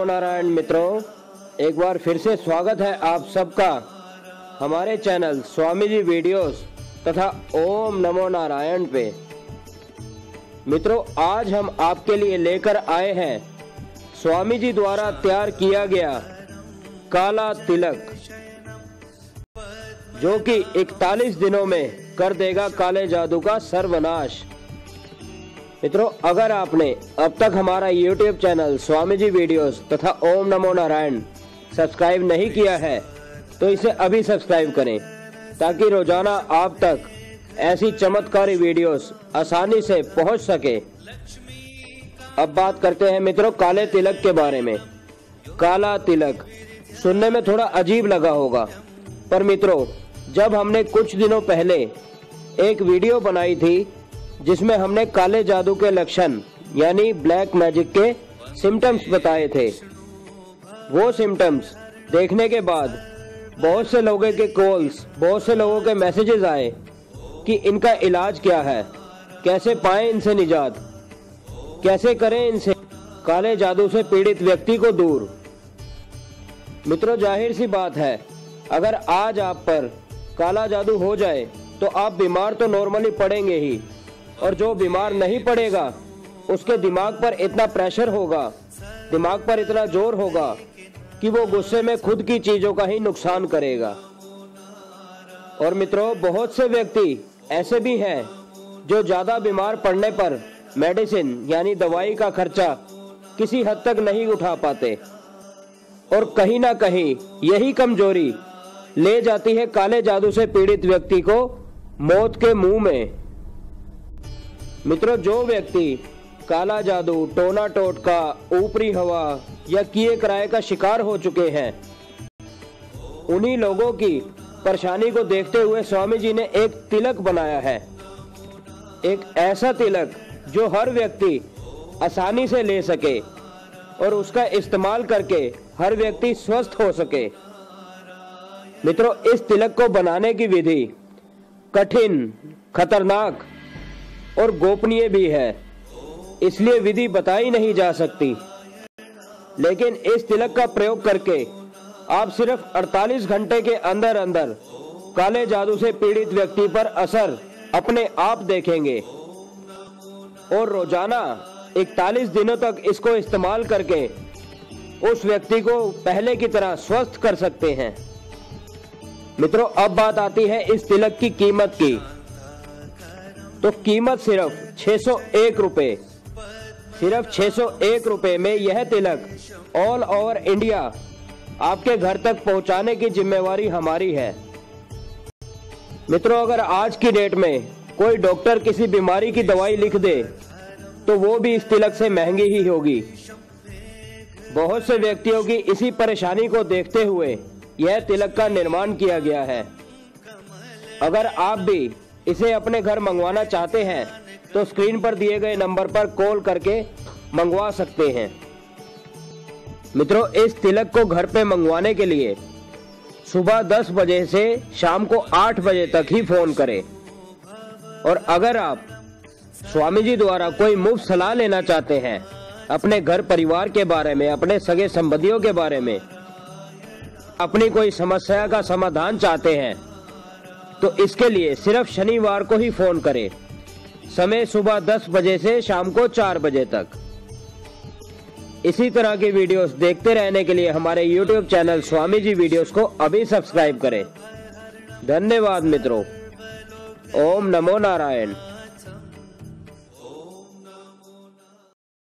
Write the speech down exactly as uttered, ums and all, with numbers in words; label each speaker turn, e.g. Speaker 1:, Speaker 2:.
Speaker 1: नारायण मित्रों, एक बार फिर से स्वागत है आप सबका हमारे चैनल स्वामी जी वीडियोस तथा ओम नमो नारायण पे। मित्रों, आज हम आपके लिए लेकर आए हैं स्वामी जी द्वारा तैयार किया गया काला तिलक, जो कि इकतालीस दिनों में कर देगा काले जादू का सर्वनाश। मित्रों, अगर आपने अब तक हमारा YouTube channel Swami ji videos तथा ओम नमो नारायण सब्सक्राइब नहीं किया है तो इसे अभी सब्सक्राइब करें, ताकि रोजाना आप तक ऐसी चमत्कारी वीडियोस आसानी से पहुंच सके। अब बात करते हैं मित्रों काले तिलक के बारे में। काला तिलक सुनने में थोड़ा अजीब लगा होगा, पर मित्रों, जब हमने कुछ दिनों पहले एक वीडियो बनाई थी जिसमें हमने काले जादू के लक्षण यानी ब्लैक मैजिक के सिम्टम्स बताए थे, वो सिम्टम्स देखने के बाद बहुत से लोगों के कॉल्स, बहुत से लोगों के मैसेजेस आए कि इनका इलाज क्या है, कैसे पाएं इनसे निजात, कैसे करें इनसे काले जादू से पीड़ित व्यक्ति को दूर। मित्रों, जाहिर सी बात है, अगर आज आप पर काला जादू हो जाए तो आप बीमार तो नॉर्मली पड़ेंगे ही, और जो बीमार नहीं पड़ेगा उसके दिमाग पर इतना प्रेशर होगा, दिमाग पर इतना जोर होगा कि वो गुस्से में खुद की चीजों का ही नुकसान करेगा। और मित्रों, बहुत से व्यक्ति ऐसे भी हैं जो ज्यादा बीमार पड़ने पर मेडिसिन यानी दवाई का खर्चा किसी हद तक नहीं उठा पाते, और कहीं ना कहीं यही कमजोरी ले जाती है काले जादू से पीड़ित व्यक्ति को मौत के मुंह में। मित्रों, जो व्यक्ति काला जादू, टोना टोटका, ऊपरी हवा या किए कराए का शिकार हो चुके हैं, उन्हीं लोगों की परेशानी को देखते हुए स्वामी जी ने एक तिलक बनाया है। एक ऐसा तिलक जो हर व्यक्ति आसानी से ले सके और उसका इस्तेमाल करके हर व्यक्ति स्वस्थ हो सके। मित्रों, इस तिलक को बनाने की विधि कठिन, खतरनाक और गोपनीय भी है, इसलिए विधि बताई नहीं जा सकती। लेकिन इस तिलक का प्रयोग करके आप सिर्फ अड़तालीस घंटे के अंदर अंदर काले जादू से पीड़ित व्यक्ति पर असर अपने आप देखेंगे, और रोजाना इकतालीस दिनों तक इसको इस्तेमाल करके उस व्यक्ति को पहले की तरह स्वस्थ कर सकते हैं। मित्रों, अब बात आती है इस तिलक की कीमत की। तो कीमत सिर्फ छह सौ एक रुपए, सिर्फ छह सौ एक रुपए में यह तिलक ऑल ओवर इंडिया आपके घर तक पहुंचाने की जिम्मेवारी हमारी है। मित्रों, अगर आज की डेट में कोई डॉक्टर किसी बीमारी की दवाई लिख दे तो वो भी इस तिलक से महंगी ही होगी। बहुत से व्यक्तियों की इसी परेशानी को देखते हुए यह तिलक का निर्माण किया गया है। अगर आप भी इसे अपने घर मंगवाना चाहते हैं तो स्क्रीन पर दिए गए नंबर पर कॉल करके मंगवा सकते हैं। मित्रों, इस तिलक को घर पे मंगवाने के लिए सुबह दस बजे से शाम को आठ बजे तक ही फोन करें। और अगर आप स्वामी जी द्वारा कोई मुफ्त सलाह लेना चाहते हैं अपने घर परिवार के बारे में, अपने सगे संबंधियों के बारे में, अपनी कोई समस्या का समाधान चाहते हैं, तो इसके लिए सिर्फ शनिवार को ही फोन करें। समय सुबह दस बजे से शाम को चार बजे तक। इसी तरह की वीडियोस देखते रहने के लिए हमारे YouTube channel Swami ji videos को अभी सब्सक्राइब करें। धन्यवाद मित्रों। ओम नमो नारायण।